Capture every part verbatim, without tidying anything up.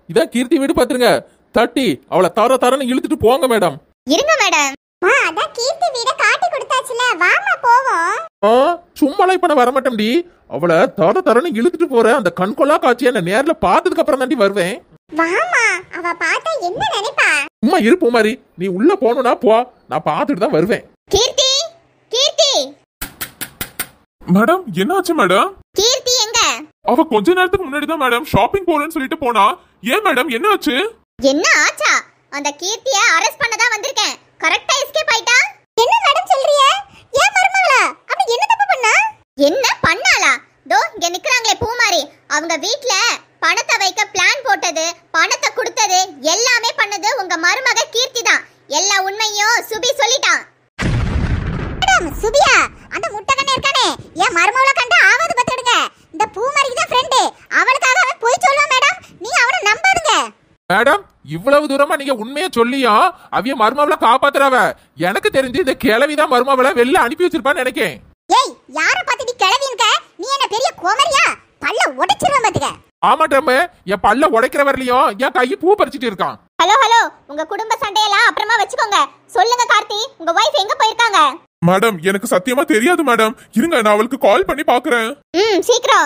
இதான் கீர்த்தி வீடு பாத்துருங்க. தட்டி அவளை தர தரன்னு இழுத்துட்டு போங்க மேடம். இருங்க மேடம். ஆ அத கீர்த்தி வீட காட்டி கொடுத்தாச்சுல, வாமா போவோம். ஆ சும்மாலாம் இப்ப நான் வர மாட்டேன்டி. அவளை தர தரன்னு இழுத்துட்டு போற அந்த கண்கொள்ளா காட்சியை நான் நேர்ல பார்த்ததுக்கு அப்புறம் தாண்டி வருவேன். வாமா, அவ பார்த்தா என்ன நினைப்பா? சும்மா இரு பூமாரி, நீ உள்ள போணும்னா போ, நான் பார்த்துட்டு தான் வருவேன். கீர்த்தி, கீர்த்தி. மேடம் என்னாச்சு மேடம்? கீர்த்தி எங்க? அவ கொஞ்ச நேரத்துக்கு முன்னாடி தான் மேடம் ஷாப்பிங் போறேன்னு சொல்லிட்டு போனா. ஏன் மேடம் என்னாச்சு? என்ன ஆச்சா? அந்த கீர்த்தியை அரெஸ்ட் பண்ண தான் வந்திருக்கேன். கரெக்ட்டா எஸ்கேப் ஆயிட்டா. என்ன மேடம் சொல்றீங்க? ஏன் மருமகளா? அப்படி என்ன தப்பு பண்ணா? என்ன பண்ணாளா? தோ இங்க நிக்கறாங்களே பூமாரி, அவங்க வீட்ல பணத்தை வைக்க பிளான் போட்டது, பணத்தை கொடுத்தது எல்லாமே பண்ணது உங்க மருமக கீர்த்தி தான். எல்லா உண்மையும் சுபி சொல்லிட்டான். மேடம் சுபியா, அந்த முட்டகண்ணே இருக்கானே, ஏன் மருமகள கண்ட ஆவாது பத்திடுங்க. இந்த பூமாரிக்கு தான் ஃப்ரெண்ட், அவளுக்காக அவன் போய் சொல்லுவா மேடம். நீ அவனை நம்பாதீங்க. மேடம் இவ்வளவு தூரமா நீங்க உண்மையா சொல்லியா அவிய மருமவளை காப்பாத்துறவ? எனக்கு தெரிஞ்சு இந்த கிழவிதான் மருமவளை வெளில அனுப்பி வச்சிருப்பான்னு நினைக்கேன். ஏய், யார பாத்து நீ கிழவின்க? நீ என்ன பெரிய கோமரியா? பல்ல உடைச்சிருவேன் பாத்துக்க. ஆமாட்டமே, என் பல்ல உடைக்கிற வரலையும் என் கையை பூ பறிச்சிட்டு இருக்கான். ஹலோ ஹலோ, உங்க குடும்ப சண்டையெல்லாம் அப்புறமா வச்சுக்கோங்க. சொல்லுங்க கார்த்தி, உங்க வைஃப் எங்க போயிருக்காங்க? மேடம் எனக்கு சத்தியமா தெரியாது மேடம். இருங்க நான் அவளுக்கு கால் பண்ணி பாக்குறேன். ம் சீக்கிரம்.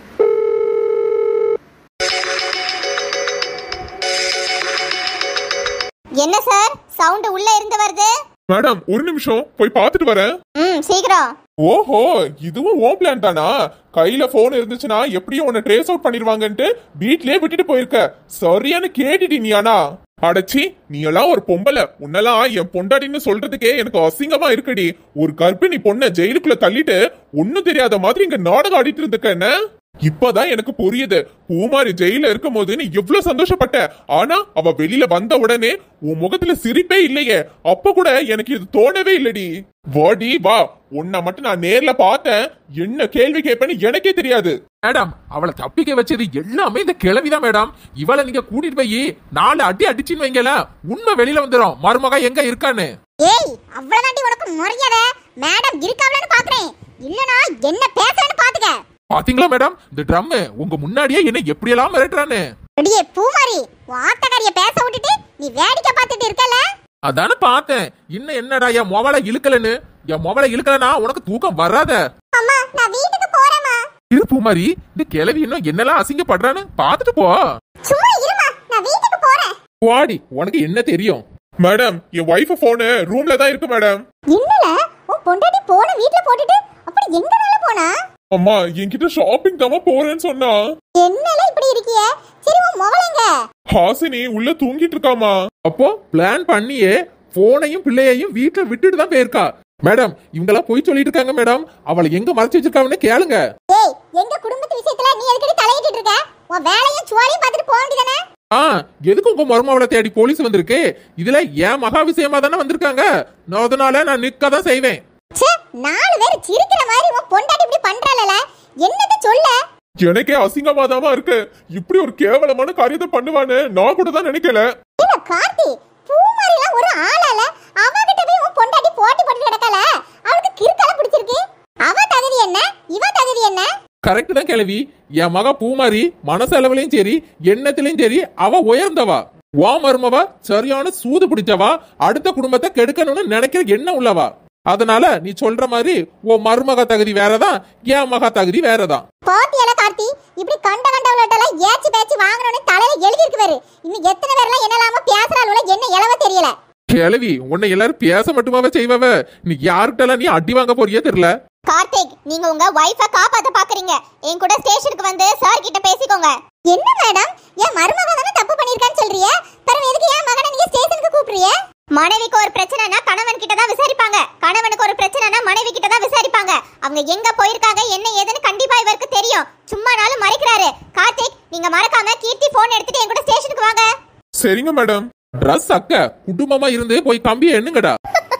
என்ன சார் சவுண்ட் உள்ள இருந்து வருது? மேடம் ஒரு நிமிஷம் போய் பாத்துட்டு வரேன். ம் சீக்கிரம். ஓஹோ, இதுவும் ஓ பிளான் தானா? கையில போன் இருந்துச்சுன்னா எப்படியும் உன்னை ட்ரேஸ் அவுட் பண்ணிடுவாங்கன்ட்டு வீட்லயே விட்டுட்டு போயிருக்க. சரியான கேட்டுடி நீ. ஆனா அடச்சி, நீ எல்லாம் ஒரு பொம்பளை, உன்னெல்லாம் என் பொண்டாட்டின்னு சொல்றதுக்கே எனக்கு அசிங்கமா இருக்குடி. ஒரு கர்ப்பிணி பொண்ணை ஜெயிலுக்குள்ள தள்ளிட்டு ஒன்னும் தெரியாத மாதிரி இங்க நாடகம் ஆடிட்டு இருந்துக்க. என்ன இப்பதான் எனக்கு புரியுது, பூமாரி ஜெயில இருக்கும் போது நீ எவ்வளவு சந்தோஷப்பட்ட. ஆனா அவ வெளியில வந்த உடனே உன் முகத்துல சிரிப்பே இல்லையே. அப்ப கூட எனக்கு இது தோணவே இல்லடி. வாடி வா, உன்னை மட்டும் நான் நேர்ல பார்த்தேன். என்ன கேள்வி கேட்பேன்னு எனக்கே தெரியாது. மேடம் அவளை தப்பிக்க வச்சது எல்லாமே இந்த கிழவிதான் மேடம். இவளை நீங்க கூட்டிட்டு போய் நாலு அடி அடிச்சுன்னு வைங்கல, உண்மை வெளியில வந்துடும் மருமகா எங்க இருக்கான்னு. ஏய், அவ்வளவுதாண்டி உனக்கு மரியாதை. மேடம் இருக்காவலன்னு பாக்குறேன், இல்லனா என்ன பேசுறேன்னு பாத்துக்க. பாத்தீங்களா மேடம், இந்த ட்ரம் உங்க முன்னாடியே என்ன எப்படி எல்லாம் மிரட்டுறானு. அடியே பூமாரி, வாட்டக்காரிய பேச விட்டுட்டு நீ வேடிக்கை பார்த்துட்டு இருக்கல. அதான பார்த்தேன். இன்னும் என்னடா என் மொபைலை இழுக்கலன்னு. என் மொபைலை இழுக்கலனா உனக்கு தூக்கம் வராத. அம்மா நான் வீட்டுக்கு போறேம்மா. இரு பூமாரி, இந்த கிழவி இன்னும் என்னெல்லாம் அசிங்கப்படுறான்னு பாத்துட்டு போ. சும்மா இருமா, நான் வீட்டுக்கு போறேன். வாடி, உனக்கு என்ன தெரியும்? மேடம் என் வைஃப் போன் ரூம்ல தான் இருக்கு மேடம். என்னல உன் பொண்டாட்டி போன வீட்ல போட்டுட்டு அப்படி எங்கனால போனா? அம்மா என்கிட்ட ஷாப்பிங் தான் போறேன்னு சொன்னா. என்னல இப்படி இருக்கியே? சரி உன் மொபைலங்க? ஹாசினி உள்ள தூங்கிட்டு இருக்காமா. அப்போ பிளான் பண்ணியே போனையும் பிள்ளையையும் வீட்டுல விட்டுட்டு தான் போயிருக்கா. மேடம் இவங்கெல்லாம் போய் சொல்லிட்டு இருக்காங்க மேடம். அவளை எங்க மறைச்சு வச்சிருக்காங்கன்னு கேளுங்க. ஏய், எங்க குடும்பத்து விஷயத்துல நீ எதுக்கு தலையிட்டு இருக்க? உன் வேலையும் சுவாலையும் பார்த்துட்டு போக வேண்டியதானே? ஆ எதுக்கு உங்க மருமவளை தேடி போலீஸ் வந்திருக்கு? இதுல ஏன் மகா விஷயமா தானே வந்திருக்காங்க. அதனால நான் நிக்க தான் செய்வேன். ச்சே, நாலு பேர் சிரிக்கிற மாதிரி உன் பொண்டாட்டி இப்படி பண்றாளல, என்னது சொல்ல? எனக்கே அசிங்கமாதாமா இருக்கு. இப்படி ஒரு கேவலமான காரியத்தை பண்ணுவான்னு நான் கூட தான் நினைக்கல. இல்ல கார்த்தி, பூமாரிலாம் ஒரு ஆளால அவகிட்ட போய் உன் பொண்டாட்டி போட்டி போட்டு நடக்கல. அவளுக்கு கிறுக்கல பிடிச்சிருக்கு. அவ தகுதி என்ன, இவ தகுதி என்ன? கரெக்ட் தான் கிழவி. என் மகா பூமாரி மனசளவுலயும் சரி எண்ணத்திலயும் சரி அவ உயர்ந்தவா. வா மருமவா சரியான சூது பிடிச்சவா. அடுத்த குடும்பத்தை கெடுக்கணும்னு நினைக்கிற எண்ணம் உள்ளவா. அதனால நீ சொல்ற மாதிரி உன் மருமக தகுதி வேறதான், என் மகா தகுதி வேறதான். பாத்தியல கார்த்தி, இப்படி கண்ட கண்டவளட்டெல்லாம் ஏச்சி பேச்சு வாங்கணும்னு தலையில எழுதி இருக்கு பாரு. இன்னும் எத்தனை பேர்லாம் என்னலாம பேசுறாளுல, என்ன எழவ தெரியல. கிழவி உன்னை எல்லாரும் பேச மட்டுமாவே செய்வவ. நீ யார்கிட்ட நீ அடி வாங்க போறியே தெரியல. கார்த்திக், நீங்க உங்க வைஃபை காப்பாத்த பாக்குறீங்க. என் கூட ஸ்டேஷனுக்கு வந்து சார் கிட்ட பேசிக்கோங்க. என்ன மேடம், என் மருமக தான தப்பு பண்ணிருக்கான்னு சொல்றிய, பிறகு எதுக்கு என் மகனை நீங்க ஸ்டேஷனுக்கு கூப்பிடுறிய? மனைவிக்கு ஒரு பிரச்சனைனா கணவன் கிட்ட தான் விசாரிப்பாங்க, கணவனுக்கு ஒரு பிரச்சனைனா மனைவி கிட்ட தான் விசாரிப்பாங்க. அவங்க எங்க போயிருக்காங்க என்ன ஏதுன்னு கண்டிப்பா இவருக்கு தெரியும். சும்மா நாளும் மறைக்கிறாரு. கார்த்திக், நீங்க மறக்காம கீர்த்தி போன் எடுத்துட்டு என் கூட ஸ்டேஷனுக்கு வாங்க. சரிங்க மேடம். ட்ரெஸ் அக்க குடும்பமா இருந்து போய் கம்பிய எண்ணுங்கடா.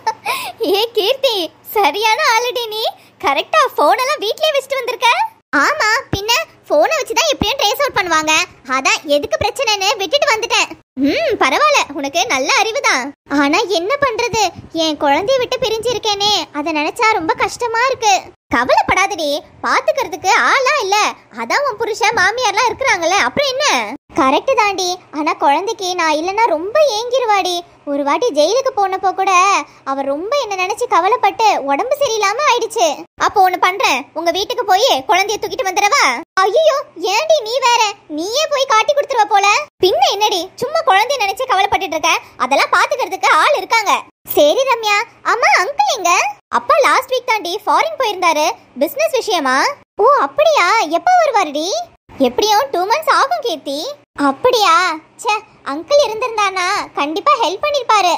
ஏ கீர்த்தி, சரியான ஆளுடி நீ. கரெக்ட்டா போன் எல்லாம் வீட்லயே வச்சிட்டு வந்திருக்க. ஆமா, பின்ன போனை வச்சு தான் எப்படியும் ட்ரேஸ் அவுட் பண்ணுவாங்க. அதான் எதுக்கு பிரச்சனைன்னு விட்டுட்டு வந்துட்டேன். ம் பரவாயில்ல, உனக்கு நல்ல அறிவுதான். ஆனா என்ன பண்றது, என் குழந்தைய விட்டு பிரிஞ்சிருக்கேனே, அதை நினைச்சா ரொம்ப கஷ்டமா இருக்கு. கவலைப்படாதடி, பாத்துக்கிறதுக்கு ஆளா இல்ல. அதான் உன் புருஷன் மாமியார்லாம் இருக்கிறாங்கல்ல, அப்புறம் என்ன? கரெக்ட் தாண்டி. ஆனா குழந்தைக்கு நான் இல்லைன்னா ரொம்ப ஏங்கிருவாடி. ஒரு வாட்டி ஜெயிலுக்கு போனப்போ கூட அவ ரொம்ப என்ன நினைச்சு கவலைப்பட்டு உடம்பு சரியில்லாம ஆயிடுச்சு. அப்போ ஒண்ணு பண்றேன், உங்க வீட்டுக்கு போய் குழந்தைய தூக்கிட்டு வந்துடவா? ஐயோ ஏண்டி நீ வேற, நீயே போய் காட்டி கொடுத்துருவ போல. பின்ன என்னடி சும்மா குழந்தைய நினைச்சு கவலைப்பட்டுட்டு இருக்க? அதெல்லாம் பாத்துக்கிறதுக்கு ஆள் இருக்காங்க. சரி ரம்யா. அம்மா அங்கிள் எங்க? அப்பா லாஸ்ட் வீக் தாண்டி ஃபாரின் போயிருந்தாரு, பிசினஸ் விஷயமா. ஓ அப்படியா? எப்ப வருவாருடி? எப்படியும் டூ மந்த்ஸ் ஆகும் கீர்த்தி. அப்படியா? ச்சே, அங்கிள் இருந்திருந்தானா கண்டிப்பா ஹெல்ப் பண்ணிருப்பாரு.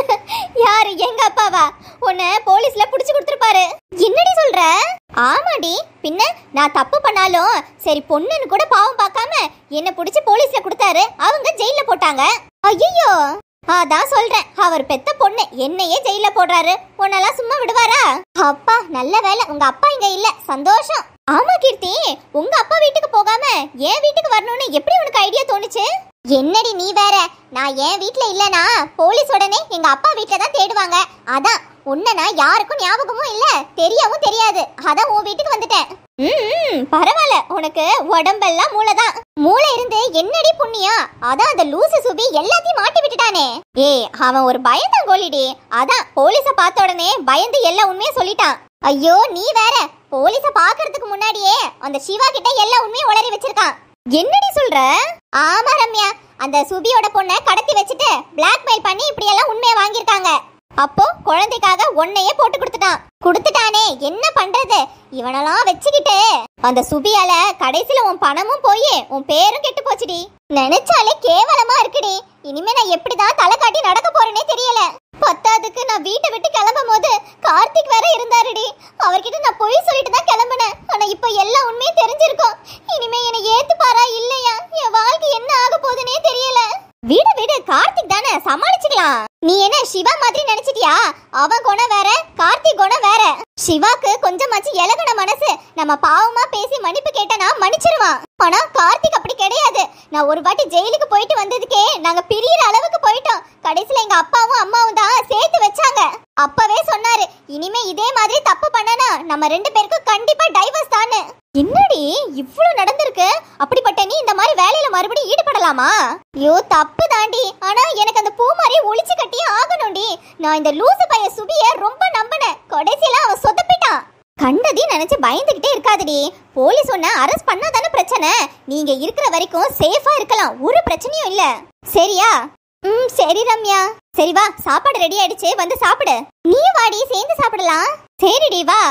யாரு? எங்க அப்பாவா? உன்னை போலீஸ்ல புடிச்சு கொடுத்துருப்பாரு. என்னடி சொல்ற? ஆமாடி, பின்ன நான் தப்பு பண்ணாலும் சரி பொண்ணுன்னு கூட பாவம் பார்க்காம என்ன புடிச்சு போலீஸ்ல கொடுத்தாரு. அவங்க ஜெயில போட்டாங்க. ஐயோ, அதான் சொல்றேன், அவர் பெத்த பொண்ணு என்னையே ஜெயில போடுறாரு. உன்னெல்லாம் சும்மா விடுவாரா? அப்பா நல்ல வேலை உங்க அப்பா இங்க இல்ல, சந்தோஷம். ஆமா கீர்த்தி, உங்க அப்பா வீட்டுக்கு போகாம என் வீட்டுக்கு வரணும்னு எப்படி உனக்கு ஐடியா தோணுச்சு? என்னடி நீ வேற, நான் என் வீட்ல இல்லனா போலீஸ் உடனே எங்க அப்பா வீட்ல தான் தேடுவாங்க. அதான் உன்னை யாருக்கும் ஞாபகமும் இல்ல, தெரியவும் தெரியாது. அதான் உன் வீட்டுக்கு வந்துட்டேன். ம் பரவாயில்ல, உனக்கு உடம்பெல்லாம் மூளைதான். மூளை இருந்து என்னடி புண்ணியம்? அதான் அந்த லூசு சுபி எல்லாத்தையும் மாட்டி விட்டுட்டானே. ஏய் அவன் ஒரு பயந்தாங்கோலிடி. அதான் போலீஸ பார்த்த உடனே பயந்து எல்லா உண்மையை சொல்லிட்டான். ஐயோ நீ வேற, போலீஸ பாக்குறதுக்கு முன்னாடியே அந்த சிவா கிட்ட எல்லா உண்மையும் உளறி வச்சிருக்கான். என்னடி சொல்ற? ஆமா ரம்யா, அந்த சுபியோட பொண்ணை கடத்தி வச்சுட்டு பிளாக்மெயில் பண்ணி இப்படி எல்லாம் உண்மையை வாங்கியிருக்காங்க. அப்போ குழந்தைக்காக ஒன்னையே போட்டு கொடுத்துட்டான். கொடுத்துட்டானே, என்ன பண்றது? இவனெல்லாம் வச்சுக்கிட்டு அந்த சுபியால கடைசியில உன் பணமும் போய் உன் பேரும் கெட்டு போச்சுடி. நினைச்சாலே கேவலமா இருக்குடி. இனிமே நான் எப்படிதான் தலை காட்டி நடக்க போறேனே தெரியல. பத்தாதுக்கு நான் வீட்டை விட்டு கிளம்பும் போது கார்த்திக் வேற இருந்தாருடி. அவர்கிட்ட நான் பொய் சொல்லிட்டு தான் கிளம்புனேன். ஆனா இப்ப எல்லா உண்மையும் தெரிஞ்சிருக்கும். இனிமே என்னை ஏத்துப்பாரா இல்லையா? என் வாழ்க்கை என்ன ஆக போகுதுன்னே தெரியல. வீடு வீடு கார்த்திக் தானே, சமாளிச்சுக்கலாம். நீ என்ன சிவா மாதிரி நினைச்சிட்டியா? அவன் குணம் வேற, கார்த்திக் குணம் வேற. சிவாக்கு கொஞ்சமாச்சு இலகுன மனசு. நம்ம பாவமா பேசி மன்னிப்பு கேட்டனா மன்னிச்சிருவான். ஆனா கார்த்திக் அப்படி கிடையாது. நான் ஒரு வாட்டி ஜெயிலுக்கு போயிட்டு வந்ததுக்கே நாங்க பிரியற அளவுக்கு போயிட்டோம். கடைசியில எங்க அப்பாவும் அம்மாவும் தான் சேர்த்து வச்சாங்க. அப்பவே சொன்னாரு, இனிமே இதே மாதிரி தப்பு பண்ணனா நம்ம ரெண்டு பேருக்கும் கண்டிப்பா டைவர்ஸ் தானே. என்னடி இவ்ளோ நடந்திருக்கு? அப்படிப்பட்ட நீ இந்த மாதிரி வேலையில மறுபடியும் ஈடுபடலாமா? ஐயோ தப்பு தாண்டி. ஆனா எனக்கு அந்த பூ மாதிரி ஒளிச்சு கட்டியே ஆகணும்டி. நான் இந்த லூசு பைய சுபிய ரொம்ப நம்பினேன். கடைசியில அவன் சொதப்பிட்டான். கண்டதையும் நினைச்சு பயந்துகிட்டே இருக்காதடி. போலீஸ் ஒன்ன அரெஸ்ட் பண்ணாதானே பிரச்சனை. நீங்க இருக்கிற வரைக்கும் சேஃபா இருக்கலாம், ஒரு பிரச்சனையும் இல்ல. சரியா? ம் சரி ரம்யா. சரி வா, சாப்பாடு ரெடி ஆயிடுச்சு, வந்து சாப்பிடு. நீ வாடி, சேர்ந்து சாப்பிடலாம். சரிடி வா.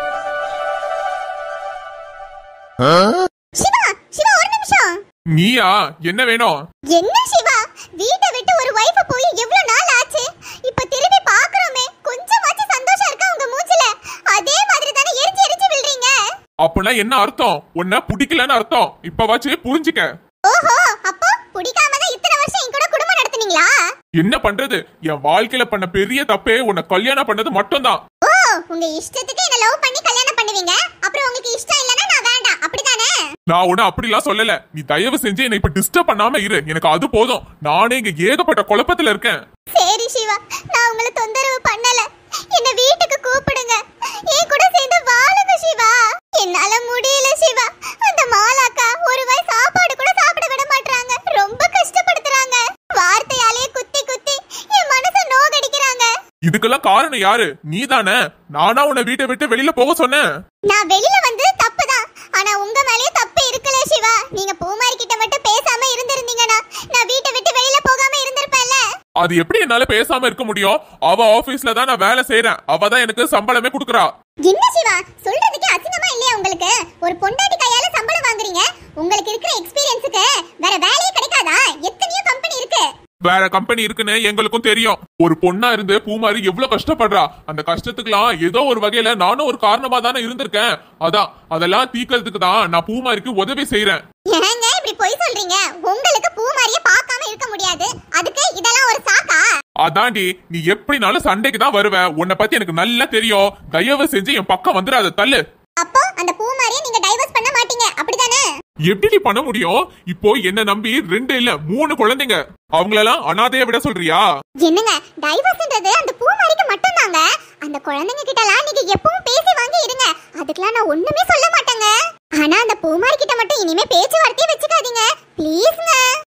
சிவா, சிவா ஒரு நிமிஷம். நீயா? என்ன வேணும்? என்ன சிவா, வீட்டை விட்டு ஒரு வைஃப போய் எவ்வளவு நாள் ஆச்சு. இப்ப திரும்பி பாக்குறோமே, கொஞ்சமாச்சு சந்தோஷம் இருக்கா உங்க மூஞ்சில? அதே மாதிரி தானே எரிச்சு எரிச்சு வில்றீங்க. அப்பனா என்ன அர்த்தம்? உன்ன பிடிக்கலன்னு அர்த்தம். இப்பவாச்சு புரிஞ்சுக்க. ஓஹோ, அப்போ பிடிக்காம தான் இத்தனை வருஷம் என் கூட குடும்பம் நடத்துனீங்களா? என்ன பண்றது? என் வாழ்க்கையில பண்ண பெரிய தப்பே உன்னை கல்யாணம் பண்ணது மட்டும்தான். ஓ, உங்க இஷ்டத்துக்கு என்ன லவ் பண்ணி கல்யாணம் பண்ணுவீங்க. அப்புறம் உங்களுக்கு இஷ்டம் இல்லனா நான் வேண்டாம், அப்படிதானே? நான் உன்ன அப்படிலாம் சொல்லல. நீ தயவு செஞ்சு என்னை இப்ப டிஸ்டர்ப் பண்ணாம இரு. எனக்கு அது போதும். நானே இங்க ஏகப்பட்ட குழப்பத்துல இருக்கேன். சரி சிவா, நான் உங்களை தொந்தரவு பண்ணல. என்ன வீட்டுக்கு கூப்பிடுங்க. என் கூட சேர்ந்து வாழுங்க சிவா. என்னால முடியல சிவா. அந்த மாலாக்கா ஒரு வாய் சாப்பாடு கூட சாப்பிட விட மாட்டாங்க. ரொம்ப கஷ்டப்படுத்துறாங்க. வார்த்தையாலே குத்தி குத்தி என் மனசை நோகடிக்கிறாங்க. இதுக்கெல்லாம் காரணம் யாரு? நீதானே. நானா உன்னை வீட்டை விட்டு வெளியில போக சொன்னேன். நான் வெளியில வந்து தப்புதான். ஆனா உங்க மேலயே தப்பு இருக்குல சிவா. நீங்க பூமாரி கிட்ட மட்டும் பேசாம இருந்திருந்தீங்கன்னா நான் வீட்டை விட்டு வெளியில போகாம இருந்திருப்பேன்ல. அது எப்படி என்னால பேசாம இருக்க முடியும்? அவ ஆபீஸ்ல தான் நான் வேலை செய்யறேன். அவ தான் எனக்கு சம்பளமே கொடுக்கறா. என்ன சிவா, சொல்றதுக்கு அசிங்கமா இல்லையா உங்களுக்கு? ஒரு பொண்டாட்டி கையால சம்பளம் வாங்குறீங்க. உங்களுக்கு இருக்கிற எக்ஸ்பீரியன்ஸ்க்கு வேற வேலையே கிடைக்காதா? எத்தனையோ கம்பெனி இருக்கு. வேற கம்பெனி இருக்குன்னு எங்களுக்கும் தெரியும். ஒரு பொண்ணா இருந்து பூமாரி எவ்வளவு கஷ்டப்படுறா. அந்த கஷ்டத்துக்குலாம் ஏதோ ஒரு வகையில நானும் ஒரு காரணமா தானே இருந்திருக்கேன். அதான் அதெல்லாம் தீக்கிறதுக்கு தான் நான் பூமாரிக்கு உதவி செய்யறேன். ஏங்க இப்படி போய் சொல்றீங்க? உங்களுக்கு பூமாரியை பார்க்காம இருக்க முடியாது. அதுக்கு இதெல்லாம் ஒரு சாக்கா? அதாண்டி, நீ எப்படினாலும் சண்டைக்கு தான் வருவ. உன்னை பத்தி எனக்கு நல்லா தெரியும். தயவு செஞ்சு என் பக்கம் வந்துடாத, தள்ளு. அப்போ அந்த பூமாரியை நீங்க டைவர்ஸ் பண்ண மாட்டீங்க, அப்படிதானே? எப்படி பண்ண முடியும்? இப்போ என்ன நம்பி ரெண்டு இல்ல மூணு குழந்தைங்க. அவங்களெல்லாம் அனாதையா விட சொல்றியா? என்னங்க, டைவர்ஸ்ன்றது அந்த பூமாரிக்கு மட்டும் தாங்க. அந்த குழந்தைங்க கிட்டலாம் நீங்க எப்பவும் பேசி வாங்கி இருங்க. அதுக்கெல்லாம் நான் ஒண்ணுமே சொல்ல மாட்டேங்க. ஆனா அந்த பூமாரி கிட்ட மட்டும் இனிமே பேச்சுவார்த்தையே வச்சுக்காதீங்க ப்ளீஸ்ங்க.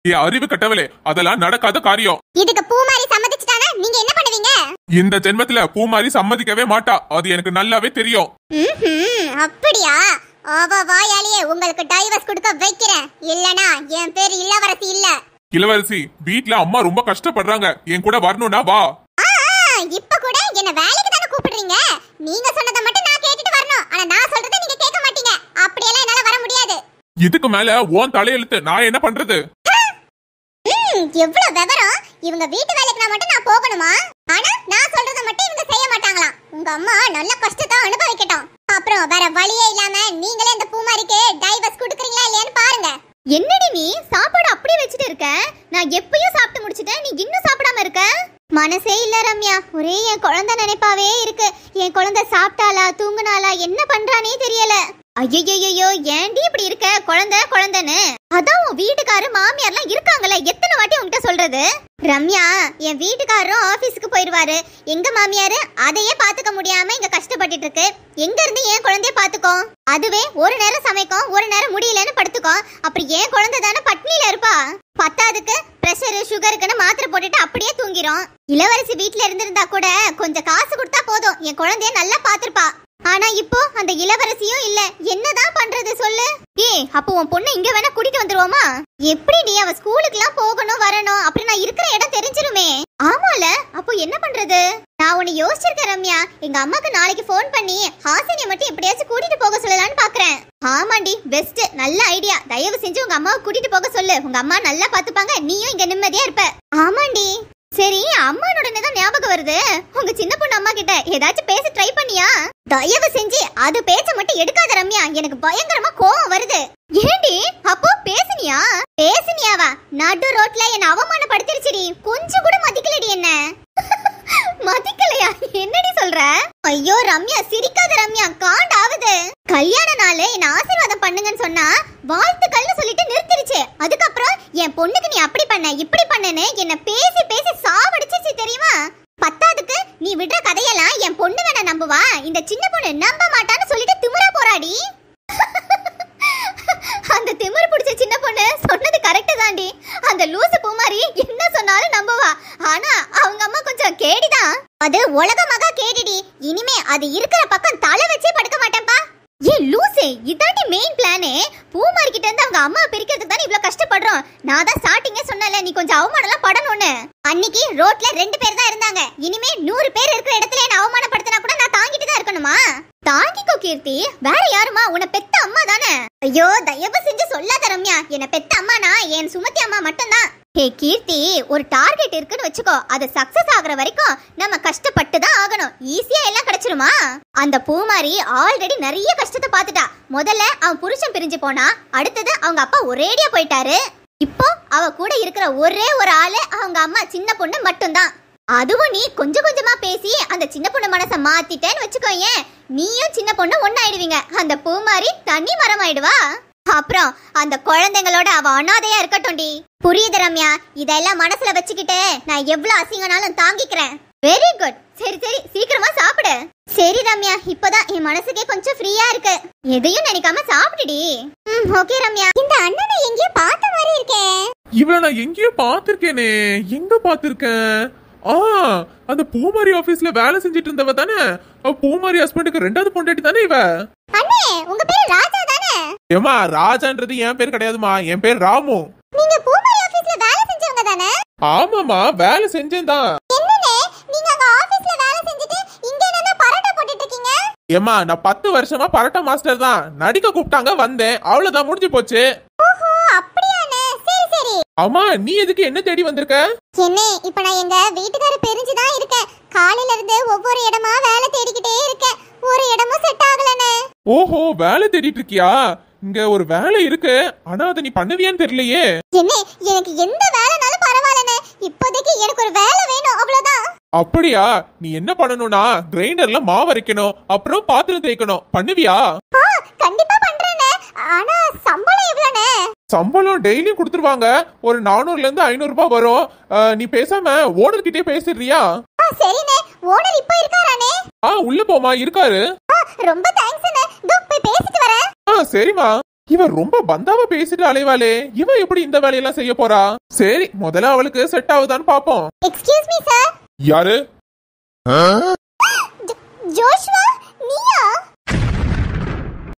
ஏ அறிவு கட்டவளே, அதெல்லாம் நடக்காத காரியம். இதுக்கு பூமாரி சம்மதிச்சிட்டானா நீங்க என்ன பண்ணுவீங்க? இந்த ஜென்மத்துல பூமாரி சம்மதிக்கவே மாட்டா, அது எனக்கு நல்லாவே தெரியும். அப்படியா? அவ வாயாலேயே உங்களுக்கு டைவர்ஸ் கொடுக்க வைக்கிறேன், இல்லனா என் பேர் இளவரசி இல்ல. இளவரசி, வீட்ல அம்மா ரொம்ப கஷ்டப்படுறாங்க, என் கூட வரணும்னா வா. இப்ப கூட என்ன வேலைக்கு தான கூப்பிடுறீங்க, நீங்க சொன்னதை மட்டும் நான் கேட்டுட்டு வரணும், ஆனா நான் சொல்றதை நீங்க கேட்க மாட்டீங்க. அப்படியெல்லாம் என்னால வர முடியாது. இதுக்கு மேல உன் தலையெழுத்து, நான் என்ன பண்றது? எவ்வளவு விவரம்! இவங்க வீட்டு வேலைக்கு நான் மட்டும் நான் போகணுமா? ஆனா நான் சொல்றத மட்டும் இவங்க செய்ய மாட்டாங்களாம். உங்க அம்மா நல்ல கஷ்டத்தை அனுபவிக்கட்டும், அப்புறம் வேற வழியே இல்லாம நீங்களே இந்த பூமாரிக்கு டைவர்ஸ் கொடுக்கறீங்களா இல்லையான்னு பாருங்க. என்னடி நீ சாப்பாடு அப்படியே வச்சிட்டு இருக்க? நான் எப்பயும் சாப்பிட்டு முடிச்சிட்டேன், நீ இன்னும் சாப்பிடாம இருக்க? மனசே இல்ல ரம்யா, ஒரே என் குழந்தை நினைப்பாவே இருக்கு. என் குழந்தை சாப்பிட்டாளா தூங்குனாளா என்ன பண்றானே தெரியல. ஐயோ ஏன்டி இப்படி இருக்க? குழந்தை குழந்தைன்னு அதான் உன் வீட்டுக்காரரு மாமியார்லாம் இருக்காங்கல்ல, எத்தனை வாட்டி உன்கிட்ட சொல்றது? ரம்யா, என் வீட்டுக்காரரும் ஆபீஸ்க்கு போயிருவாரு, எங்க மாமியாரு அதையே பாத்துக்க முடியாம இங்க கஷ்டப்பட்டுட்டு இருக்கு. எங்க இருந்து என் குழந்தைய பாத்துக்கோ? அதுவே ஒரு நேரம் சமைக்கும், ஒரு நேரம் முடியலன்னு படுத்துக்கோ. அப்படி என் குழந்தை தானே பட்னியில இருப்பா. பத்தாதுக்கு பிரஷர் சுகருக்குன்னு மாத்திரை போட்டுட்டு அப்படியே தூங்கிரும். இளவரசி வீட்டுல இருந்திருந்தா கூட கொஞ்சம் காசு கொடுத்தா போதும், என் குழந்தைய நல்லா பாத்துருப்பா. ஆனா இப்போ அந்த இளவரசியும் இல்ல, என்னதான் பண்றது சொல்லு? ஏய், அப்போ உன் பொண்ணு இங்க வேணா கூட்டிட்டு வந்துருவோமா? எப்படி நீ அவ ஸ்கூலுக்கு எல்லாம் போகணும் வரணும், அப்படி நான் இருக்கிற இடம் தெரிஞ்சிருமே. ஆமால, அப்போ என்ன பண்றது? நான் உன்னை யோசிச்சிருக்கேன் ரம்யா, எங்க அம்மாக்கு நாளைக்கு போன் பண்ணி ஹாசினியை மட்டும் எப்படியாச்சும் கூட்டிட்டு போக சொல்லலான்னு பாக்குறேன். ஆமாண்டி, பெஸ்ட், நல்ல ஐடியா. தயவு செஞ்சு உங்க அம்மாவை கூட்டிட்டு போக சொல்லு, உங்க அம்மா நல்லா பாத்துப்பாங்க, நீயும் இங்க நிம்மதியா இருப்ப. ஆமாண்டி. சரி, அம்மானோட தான் ஞாபகம் வருது, உங்க சின்ன பொண்ணு அம்மா கிட்ட ஏதாச்சும் பேச ட்ரை பண்ணியா? தயவு செஞ்சு அது பேச்ச மட்டும் எடுக்காத ரம்யா, எனக்கு பயங்கரமா கோவம் வருது. ஏண்டி, அப்போ பேசுனியா? பேசுனியாவா? நடு ரோட்ல என்ன அவமானப்படுத்திருச்சுடி, கொஞ்சம் கூட மதிக்கலடி என்ன. மதிக்கலையா? என்னடி சொல்ற? ஐயோ ரம்யா, சிரிக்காத ரம்யா, காண்டாவுது. கல்யாண நாள் என்ன ஆசீர்வாதம் பண்ணுங்கன்னு சொன்னா வாழ்த்துக்கள்னு சொல்லிட்டு நிறுத்திருச்சு. அதுக்கப்புறம் என் பொண்ணுக்கு நீ அப்படி பண்ண இப்படி பண்ணனு என்ன பேசி பேசி சாவடிச்சிச்சு தெரியுமா? பத்தாதுக்கு நீ விடுற கதையெல்லாம் என் பொண்ணு வேணா நம்புவா, இந்த சின்ன பொண்ணு நம்ப மாட்டான்னு சொல்லிட்டு திமிரா போராடி. அந்த திமிரு பிடிச்ச சின்ன பொண்ணு சொன்னது கரெக்ட் தாண்டி. அந்த லூசு பூமாரி என்ன சொன்னாலும் நம்புவா, ஆனா அவங்க அம்மா கொஞ்சம் கேடிதான். அது உலகமாக கேடிடி, இனிமே அது இருக்கிற பக்கம் தலை வச்சே படுக்க மாட்டேன்பா. ஏ லூசே, இதாண்டி மெயின் பிளானே. பூமாரி கிட்ட இருந்து அவங்க அம்மா பிரிக்கிறதுக்கு தானே இவ்வளவு கஷ்டப்படுறோம். நான் தான் ஸ்டார்டிங்கே சொன்னல, நீ கொஞ்சம் அவமானம்லாம் படணும்னு. அன்னைக்கு ரோட்ல ரெண்டு பேர் தான் இருந்தாங்க, இனிமே நூறு பேர் இருக்கிற இடத்துல என்ன அவமானப்படுத்தினா கூட நான் தாங்கிட்டு தான் இருக்கணுமா? தாங்கிக்கோ கீர்த்தி, வேற யாருமா? உன்னை பெத்த அம்மா தானே. ஐயோ தயவு செஞ்சு சொல்லாத ரம்யா, என்ன பெத்த அம்மானா என் சுமதி அம்மா மட்டும்தான். ஹே கீர்த்தி, ஒரு டார்கெட் இருக்குன்னு வச்சுக்கோ, அது சக்சஸ் ஆகுற வரைக்கும் நம்ம கஷ்டப்பட்டு தான் ஆகணும். ஈஸியா எல்லாம் கிடைச்சிருமா? அந்த பூமாரி ஆல்ரெடி நிறைய கஷ்டத்தை பார்த்துட்டா. முதல்ல அவன் புருஷன் பிரிஞ்சு போனா, அடுத்தது அவங்க அப்பா ஒரேடியா போயிட்டாரு. இப்போ அவ கூட இருக்கிற ஒரே ஒரு ஆளு அவங்க அம்மா சின்ன பொண்ணு மட்டும்தான். அதுவும் நீ கொஞ்சம் கொஞ்சமா பேசி அந்த சின்ன பொண்ணு மனசை மாத்திட்டேன்னு வச்சுக்கோயேன், நீயும் சின்ன பொண்ணு ஒன்னாயிடுவீங்க. அந்த பூமாரி தனி மரம் ஆயிடுவா. அப்புறம் அந்த குழந்தைங்களோட அவ அனாதையா இருக்கட்டும்டி. புரியுது ரம்யா, இதெல்லாம் மனசுல வச்சுக்கிட்டு நான் எவ்வளவு அசிங்கனாலும் தாங்கிக்கிறேன். Very good. சரி சரி, சீக்கிரமா சாப்பிடு. சரி ரம்யா, இப்பதான் என் மனசுக்கே கொஞ்சம் ஃப்ரீயா இருக்கு. எதையும் நினைக்காம சாப்பிடுடி. ம் ஓகே ரம்யா. இந்த அண்ணனை எங்கேயோ பார்த்த மாதிரி இருக்கே. இவள நான் எங்கேயோ பார்த்திருக்கேனே, எங்க பார்த்திருக்கேன்? ஆ, அந்த பூமாரி ஆபீஸ்ல வேலை செஞ்சிட்டு இருந்தவ தானே? அவ பூமாரி ஹஸ்பண்டுக்கு ரெண்டாவது பொண்டாட்டி தானே இவ? அண்ணே, உங்க பேர் ராஜா தானே? ஏமா, ராஜான்றது என் பேர் கிடையாதுமா, என் பேர் ராமு. நீங்க பூமாரி ஆபீஸ்ல வேலை செஞ்சவங்க தானே? ஆமாமா, வேலை செஞ்சேன் தான். என்னனே, நீங்க அங்க ஆபீஸ்ல வேலை செஞ்சிட்டு இங்க என்ன பரோட்டா போட்டுட்டு இருக்கீங்க? ஏமா, நான் பத்து வருஷமா பரோட்டா மாஸ்டர் தான். நடிக்க கூப்பிட்டாங்க, வந்தேன், அவ்வளவுதான், முடிஞ்சு போச்சு. ஓஹோ, அப்படியானே. சரி சரி. அம்மா, நீ எதுக்கு என்ன தேடி வந்திருக்க? என்ன, இப்ப நான் எங்க வீட்டுக்காரர் தெரிஞ்சுதான் இருக்கேன். காலையில இருந்து ஒவ்வொரு இடமா வேலை தேடிக்கிட்டே இருக்கேன், ஒரு இடமும் செட் ஆகலனே. ஓஹோ, வேலை தேடிட்டு இருக்கியா? இங்க ஒரு வேலை இருக்கு, ஆனா அதை நீ பண்ணுவியான்னு தெரியலையே. என்ன, எனக்கு எந்த வேலைனாலும் பரவாயில்லனே, இப்போதைக்கு எனக்கு ஒரு வேலை வேணும், அவ்வளவுதான். அப்படியா? நீ என்ன பண்ணணும்னா கிரைண்டர்ல மாவு அரைக்கணும், அப்புறம் பாத்திரம் தேய்க்கணும். பண்ணுவியா? கண்டிப்பா பண்றேனே. ஆனா சம்பளம் எவ்வளவுனே? சம்பளம் டெய்லியும் கொடுத்துருவாங்க, ஒரு நானூறுல இருந்து ஐநூறு ரூபாய் வரும். நீ பேசாம ஓனர் கிட்டே பேசிடுறியா? சரினே. ஓனர் இப்ப இருக்காரானே? ஆ, உள்ள போமா, இருக்காரு. ரொம்ப தேங்க்ஸ்னே, இதோ போய் பேசிட்டு வரேன். ஆ சரிமா. இவ ரொம்ப பந்தாவ பேசிட்டு அலைவாளே, இவ எப்படி இந்த வேலையெல்லாம் செய்ய போறா? சரி, முதல்ல அவளுக்கு செட் ஆகுதான்னு பாப்போம். Excuse me sir. யாரு? ஜோஷ்வா